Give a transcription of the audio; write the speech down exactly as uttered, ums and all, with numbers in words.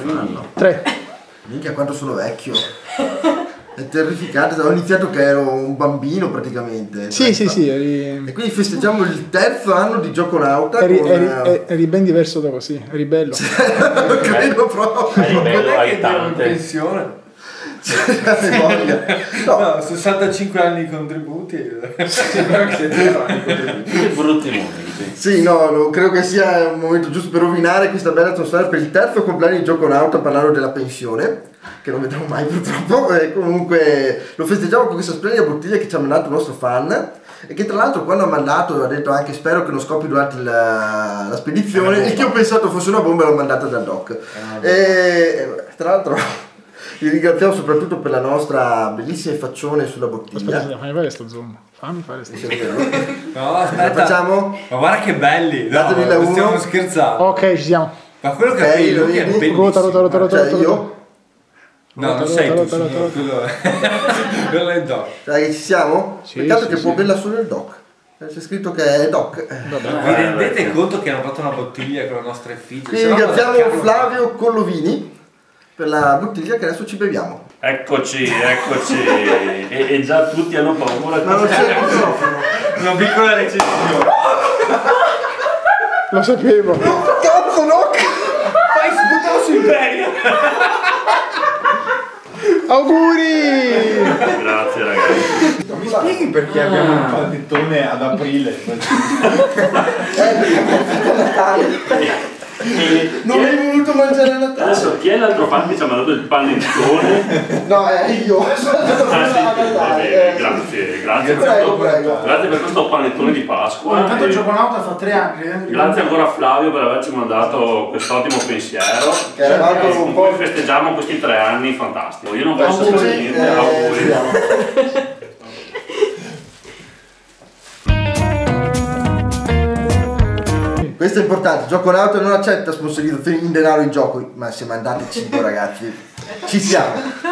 un anno. Tre. Minchia quanto sono vecchio. È terrificante, ho iniziato che ero un bambino praticamente. Sì, sì, sì, eri... E quindi festeggiamo il terzo anno di Gioconauta. Eri, con... eri, eri ben diverso da così, eri bello. Non credo proprio. Eri bello, Hai hai tante. pensione? No. No, sessantacinque anni di contributi. Sembra che siete anni di contributi. Che brutti momenti. Sì, no, no, credo che sia un momento giusto per rovinare questa bella atmosfera per il terzo compleanno di Gioconauta, parlando della pensione, che non vedremo mai purtroppo, e comunque lo festeggiamo con questa splendida bottiglia che ci ha mandato il nostro fan, e che tra l'altro quando ha mandato ha detto anche spero che non scoppi durante la, la spedizione, il che ho pensato fosse una bomba e l'ho mandata dal doc. E tra l'altro vi ringraziamo soprattutto per la nostra bellissima faccione sulla bottiglia. Aspetta, fammi fare sto zoom. Fammi fare sto zoom. No, La aspetta. facciamo? Ma guarda che belli. No, Datemi la uno. stiamo scherzando. Ok, ci siamo. Ma quello che Ok, fai lo lui è vedi? bellissimo. Rota, rota, rota, rota, Cioè rota. io? No, non Rota, sei tu, rota, rota, signor, rota. quello è quello è doc. Dai, che ci siamo? Sì, Peccato sì, che sì. può bella solo il doc. C'è scritto che è doc. Vi rendete conto che hanno fatto una bottiglia con la nostra effigie? Quindi Se no, ringraziamo Carlo- Flavio Collovini per la bottiglia che adesso ci beviamo. Eccoci, eccoci. E, e già tutti hanno paura. Ma non c'è il microfono. Una piccola recensione. Lo sapevo. Cazzo no! Fai sputare su Imperia. Auguri! Grazie ragazzi. Mi spieghi perché abbiamo un panettone ad aprile? Non hai voluto mangiare a Natale? Adesso chi è l'altro fan che ci ha mandato il panettone? No, è io. Sono andato Ah, sì, a va Natale. bene, eh. grazie, grazie per, Prego, questo, prego. grazie per questo panettone di Pasqua. Intanto E Gioconauta fa tre anni. eh. grazie ancora a Flavio per averci mandato quest'ottimo pensiero. Che eravamo E un con po'- cui festeggiamo questi tre anni fantastici. Io non posso Auguri, sapere niente, eh, auguri. speriamo. Questo è importante, Gioconauta non accetta sponsorizzazioni in denaro in gioco, ma se mandate cibo ragazzi, ci siamo.